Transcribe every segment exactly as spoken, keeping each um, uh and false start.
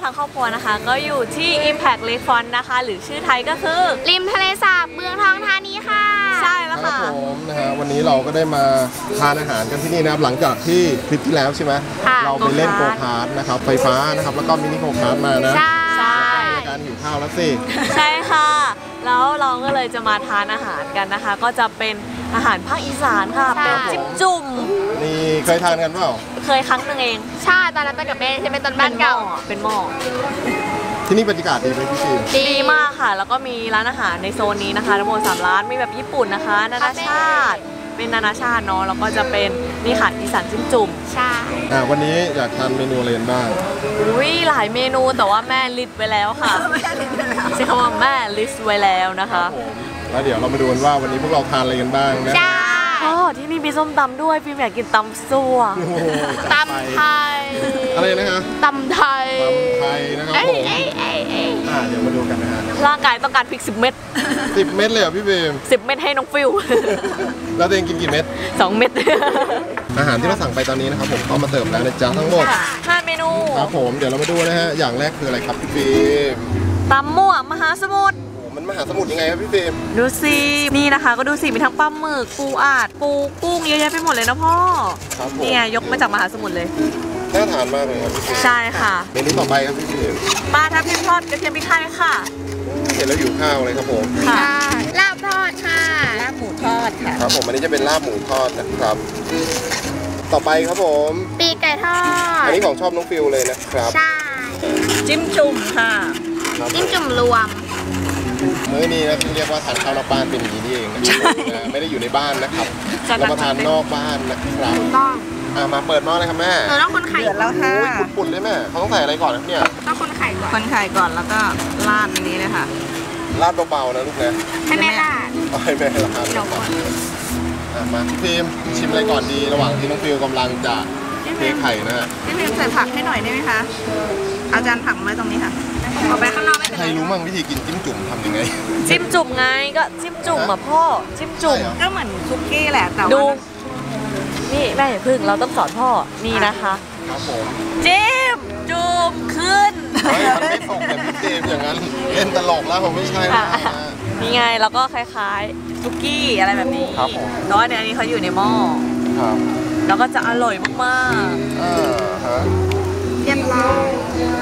ทั้งครอบครัวนะคะก็อยู่ที่ Impact Lakefront นะคะหรือชื่อไทยก็คือริมทะเลสาบเมืองทองธานีค่ะใช่แล้วค่ะครับผมนะฮะวันนี้เราก็ได้มาทานอาหารกันที่นี่นะครับหลังจากที่คลิปที่แล้วใช่ไหมเราไปเล่นโกคาร์ทนะครับไฟฟ้านะครับแล้วก็มินิโกคาร์ทมานะใช่การหิวข้าวแล้วสิใช่ค่ะแล้วเราก็เลยจะมาทานอาหารกันนะคะก็จะเป็นอาหารภาคอีสานค่ะเป็นจิ้มจุ่มนี่เคยทานกันเปล่าเคยครั้งหนึ่งเองใช่ตอนนั้นไปกับแม่จะเป็นตอนบ้านเก่าเป็นหม้อที่นี่บรรยากาศดีไหมพี่ฟิล์มดีมากค่ะแล้วก็มีร้านอาหารในโซนนี้นะคะทั้งหมดสามร้านมีแบบญี่ปุ่นนะคะนานาชาติเป็นนานาชาติเนาะแล้วก็จะเป็นนี่ค่ะอีสานจิ้มจุ่มใช่อ่าวันนี้อยากทานเมนูอะไรบ้างอุ้ยหลายเมนูแต่ว่าแม่ลิสต์ไว้แล้วค่ะใช่คำว่าแม่ลิสต์ไว้แล้วนะคะแล้วเดี๋ยวเรามาดูกันว่าวันนี้พวกเราทานอะไรกันบ้างนะอ๋อที่นี่มีส้มตำด้วยพี่อยากกินตำซั่วตำไทยอะไรนะคะตำไทยตำไทยนะครับผมอ่าเดี๋ยวมาดูกันนะฮะร่างกายต้องการพริกสิบเม็ดสิบเม็ดเลยเหรอพี่เบมสิบเม็ดให้น้องฟิวแล้วตัวเองกินกี่เม็ดสองเม็ดอาหารที่เราสั่งไปตอนนี้นะครับผมก็มาเสิร์ฟแล้วนะจ๊ะทั้งหมดห้าเมนูครับผมเดี๋ยวเรามาดูนะฮะอย่างแรกคืออะไรครับพี่เบมตำมั่วมหาสมุทรมันมหาสมุทรยังไงครับพี่เฟรมดูสินี่นะคะก็ดูสิมีทั้งปลาหมึกปูอาดปูกุ้งเยอะแยะไปหมดเลยนะพ่อเนี่ยยกมาจากมหาสมุทรเลยน่าทานมากเลยครับพี่เฟรมใช่ค่ะเมนูต่อไปครับพี่เฟรมปลาทับทิมทอดกระเทียมพริกไทยค่ะเห็นแล้วหิวข้าวเลยครับผมค่ะลาบทอดค่ะลาบหมูทอดค่ะครับผมอันนี้จะเป็นลาบหมูทอดนะครับต่อไปครับผมปีกไก่ทอดอันนี้ของชอบน้องฟิวเลยนะครับใช่จิ้มจุ่มค่ะจิ้มจุ่มรวมมื้อนี้นะที่เรียกว่าทานข้าวนอกบ้านเป็นอย่างนี้นี่เองไม่ได้อยู่ในบ้านนะครับเรามาทานนอกบ้านนะครับถูกต้องอ่ามาเปิดหม้อเลยครับแม่เราต้องคนไข่แล้วค่ะปุ่นๆเลยแม่เขาต้องใส่อะไรก่อนครับเนี่ยต้องคนไข่ก่อนคนไข่ก่อนแล้วก็ราดอันนี้เลยค่ะราดเบาๆนะลูกนะให้แม่ราดให้แม่ราดเราคนอ่ามาพี่ฟิล์มชิมอะไรก่อนดีระหว่างที่น้องฟิลกำลังจะเทไข่นะฮะพี่ฟิล์มใส่ผักให้หน่อยได้ไหมคะอาจารย์ผักไว้ตรงนี้ค่ะเอาไปข้างนอกไม่เป็นไรใครรู้มั่งวิธีกินจิ้มจุ่มทำยังไงจิ้มจุ่มไงก็จิ้มจุ่มอ่ะพ่อจิ้มจุ่มก็เหมือนคุกกี้แหละแต่ว่าดูนี่แม่อย่าพึ่งเราต้องสอนพ่อนี่นะคะครับผมจิ้มจุ่มขึ้นไม่มันไม่ส่งแบบพี่เจมอย่างนั้นเล่นตลกแล้วผมไม่ใช่นะนี่ไงแล้วก็คล้ายๆคุกกี้อะไรแบบนี้ครับผมแต่ว่าเดี๋ยวนี้เขาอยู่ในหม้อครับแล้วก็จะอร่อยมากๆอ่าฮะเยี่ยมเลย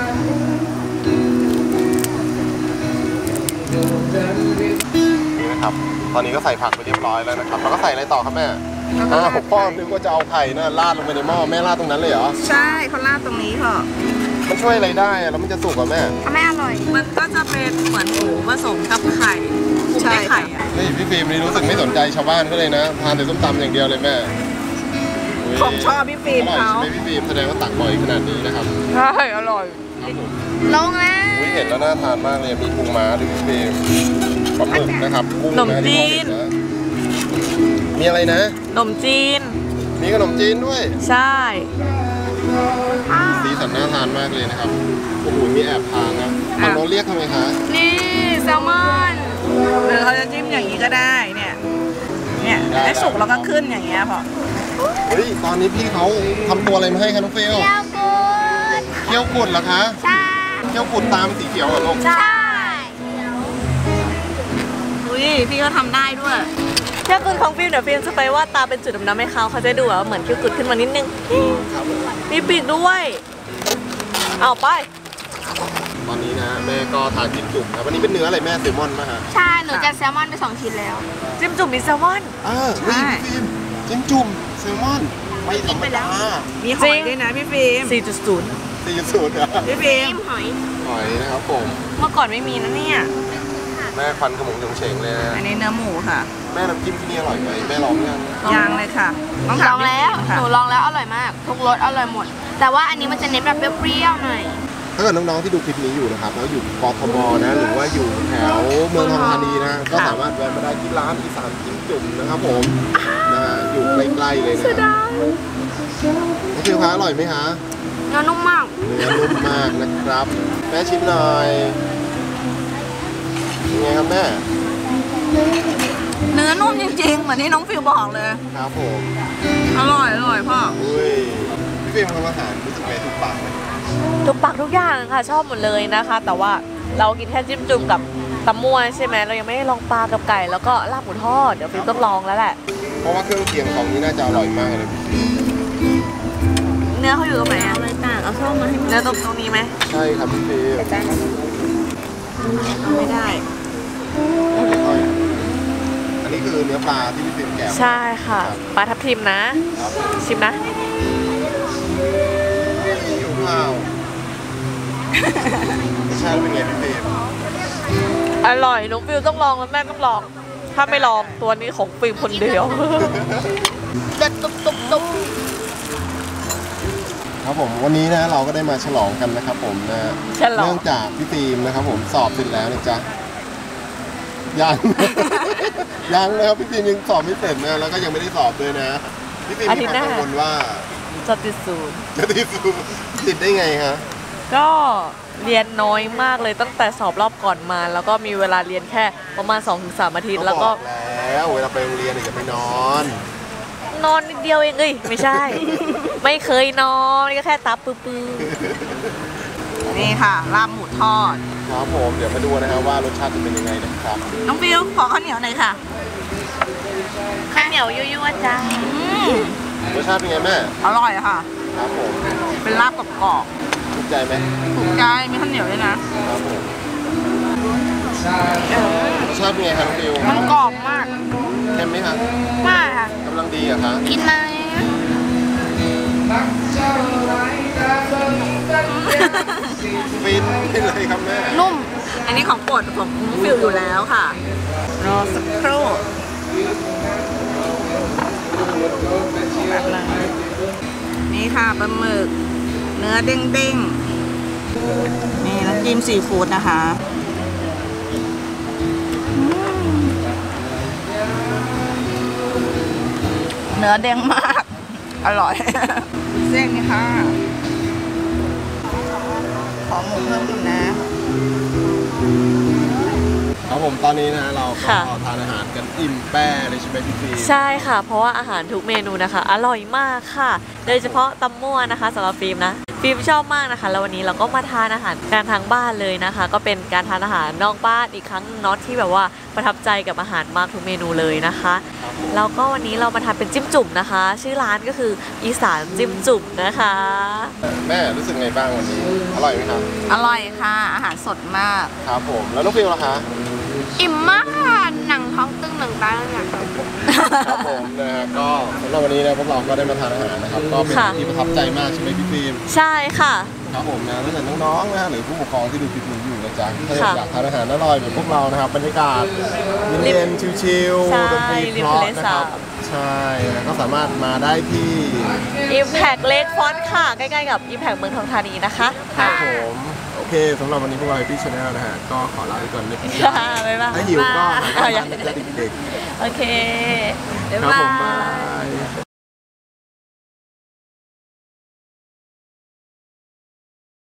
นี่นะครับตอนนี้ก็ใส่ผักไปเรียบร้อยแล้วนะครับแล้วก็ใส่อะไรต่อครับแม่อ่าผมพ่อนึกว่าจะเอาไข่น่ะราดลงไปในหม้อแม่ราดตรงนั้นเลยเหรอใช่เขาราดตรงนี้ค่ะมันช่วยอะไรได้แล้วมันจะสุกอ่ะแม่ไม่อร่อยมันก็จะเป็นเหมือนหมูผสมกับไข่ใช่ไข่อ่ะนี่พี่ฟิล์มนี่รู้สึกไม่สนใจชาวบ้านก็เลยนะทานแต่ส้มตำอย่างเดียวเลยแม่ของชอบพี่ฟิล์มเขาใช่ไหมพี่ฟิล์มแสดงว่าตักบ่อยขนาดนี้นะครับใช่อร่อยลงแล้วเห็นแล้วน่าทานมากเลยมีปูม้าด้วยพี่ฟิล์มปลาหมึกนะครับกุ้งขนมจีนมีอะไรนะขนมจีนมีขนมจีนด้วยใช่สีสันน่าทานมากเลยนะครับโอ้โหมีแอบทานนะฝั่งโน้นเรียกทำไมคะนี่แซลมอนหรือเขาจะจิ้มอย่างนี้ก็ได้เนี่ยเนี่ยให้สุกแล้วก็ขึ้นอย่างเงี้ยพอเฮ้ยตอนนี้พี่เขาทำตัวอะไรมาให้คะน้องเฟลเคี่ยวกุดเหรอคะใช่เคี่ยวกุดตามสีเขียวเหรอลูกใช่อุ้ยพี่เขาทำได้ด้วยเคี่ยวกุดของฟิล์มเดี๋ยวฟิล์มจะไปวาดตาเป็นจุดดำๆให้เขาเขาจะดูว่าเหมือนเคี่ยวกุดขึ้นมานิดนึงมีปีกด้วยเอาไปตอนนี้นะแม่ก็ทานจิ้มจุ่มนะวันนี้เป็นเนื้ออะไรแม่แซลมอนไหมฮะใช่หนูจะแซลมอนไปสองชิ้นแล้วจิ้มจุ่มมีแซลมอนอ่าใช่จิ้มจุ่มแซลมอนไม่ธรรมดามีหอยด้วยนะพี่ฟิล์ม สี่จุดศูนย์สี่จุดศูนย์เหรอพี่ฟิล์มหอยหอยนะครับผมเมื่อก่อนไม่มีนะเนี่ยแม่ควันขมุงเฉงเลยนะอันนี้เนื้อหมูค่ะแม่น้ำจิ้มที่นี่อร่อยไหมแม่ลองยังยังเลยค่ะต้องลองแล้วหนูลองแล้วอร่อยมากทุกรสอร่อยหมดแต่ว่าอันนี้มันจะเน้นแบบเปรี้ยวๆหน่อยถ้าเกิดน้องๆที่ดูคลิปนี้อยู่นะครับแล้วอยู่กทมนะหรือว่าอยู่แถวเมืองทองธานีนะก็สามารถแวะมาได้ที่ร้านอีสานจิ้มจุ่มนะครับผมนะฮะอยู่ใกล้ๆเลยนะครับน้องฟิวคะอร่อยไหมคะเนื้อนุ่มมากเนื้อนุ่มมากนะครับแม่ชิมหน่อยยังไงครับแม่เนื้อนุ่มจริงๆเหมือนที่น้องฟิวบอกเลยครับผมอร่อยอร่อยพ่ออุ้ยพี่ฟิวทำอาหารรู้สึกไงถูกปากไหมทุกปักทุกอย่างค่ะชอบหมดเลยนะคะ แต่ว่าเรากินแค่จิ้มจุ่มกับตำมั่วใช่ไหมเรายังไม่ได้ลองปลากับไก่แล้วก็ลาบหมูทอดเดี๋ยวฟิล์มต้องลองแล้วแหละเพราะว่าเครื่องเคียงของนี้น่าจะอร่อยมากเลยพี่ฟิล์มเนื้อเขาอยู่ตรงไหนอะอะไรต่างเอาส้มมาให้เนื้อตรงตรงนี้ไหมใช่ครับพี่ฟิล์มไม่ได้ค่อยๆอันนี้คือเนื้อปลาที่พี่ฟิล์มแกะใช่ค่ะปลาทับทิมนะครับชิมนะหิวข้าวรสชาติเป็นไงพี่ฟิล์มอร่อยน้องฟิวต้องลองแล้วแม่ต้องลอง ถ้าไม่ลองตัวนี้ของฟิล์มคนเดียวเด็ดตุบตุบตุบครับผมวันนี้นะเราก็ได้มาฉลองกันนะครับผมนะฉลองเนื่องจากพี่ฟิล์มนะครับผมสอบเสร็จแล้วนะจ๊ะยัง ยังนะครับพี่ฟิล์มยังสอบไม่เสร็จนะแล้วก็ยังไม่ได้สอบด้วยนะพี่ฟิล์มมีความกังวลว่าจะติดศูนย์จะติดสูติดได้ไงฮะก็เรียนน้อยมากเลยตั้งแต่สอบรอบก่อนมา แล้วก็มีเวลาเรียนแค่ประมาณ สองถึงสาม อาทิตย์แล้วก็บอกแล้วเวลาไปโรงเรียนเนี่ยอย่าไปนอนนอนนิดเดียวเองเอ้ยไม่ใช่ ไม่เคยนอนนี่ก็แค่ตับปื้อๆนี่ค่ะลาบหมูทอดครับผมเดี๋ยวมาดูนะครับว่ารสชาติจะเป็นยังไงนะครับน้องฟิวขอข้าวเหนียวหน่อยค่ะข้าวเหนียวยั่วๆจ้ารสชาติเป็นไงแม่อร่อยค่ะครับผมเป็นลาบกรอบถูกใจไหมๆถูกใจมีข้าวเหนียวด้วยนะครับผมรสชาติเป็นไงครับน้องฟิวมันกรอบมากเค็มไหมครับมากค่ะกำลังดีเหรอะครับกินไหมฟินเลยครับแม่นุ่ม อันนี้ของโปรดของน้องฟิวอยู่แล้วค่ะรอสักครู่แบบนึงนี่ค่ะปลาหมึกเนื้อเด้งๆนี่น้ำจิ้มซีฟู้ดนะคะเนื้อเด้งมาก อร่อย เส้นนี่ค่ะ ขอหมูเพิ่มอีกนะครับผมตอนนี้นะเราก็ค่ะทานอาหารกันอิ่มแป้เลยใช่ไหมพี่ฟิล์มใช่ค่ะ เพราะว่าอาหารทุกเมนูนะคะ อร่อยมากค่ะ โดยเฉพาะตำมั่วนะคะสำหรับฟิล์มนะ ฟิล์มชอบมากนะคะ แล้ววันนี้เราก็มาทานอาหารการทางบ้านเลยนะคะ ก็เป็นการทานอาหารนอกบ้านอีกครั้งเนาะที่แบบว่าประทับใจกับอาหารมากทุกเมนูเลยนะคะแล้วก็วันนี้เรามาทานเป็นจิ้มจุ่มนะคะ ชื่อร้านก็คืออีสานจิ้มจุ่มนะคะแม่รู้สึกไงบ้างวันนี้อร่อยไหมครับอร่อยค่ะ อาหารสดมากครับผมแล้วน้องฟิลล่ะคะอิ่มมากค่ะหนังท้องตึงหนังตาหนังครับผมนะฮะก็สำหรับวันนี้นะพวกเราก็ได้มาทานอาหารนะครับก็เป็นค่ะที่ประทับใจมากใช่ไหมพี่ฟิล์มใช่ค่ะครับผมนะตั้งแต่น้องๆนะหรือผู้ปกครองที่ดูคลิปนี้อยู่นะจ๊ะถ้าค่ะอยากทานอาหารอร่อยเหมือนพวกเรานะครับบรรยากาศเย็นๆชิลใช่ๆดนตรีเพราะริมทะเลนะสาครับ บใช่นะก็สามารถมาได้ที่ Impact Lake Front ค่ะ ใกล้ๆกับ Impact เมืองทองธานีนะคะครับผมโอเคสำหรับวันนี้พวกเราพี่ชาแนลนะฮะก็ขอลาไปก่อนเลยพี่ค่ะบ๊ายบายถ้าหิวก็หาข้าวอ่ะทานนะจ๊ะเด็กโอเคๆบ๊ายครับบาผมบาย ย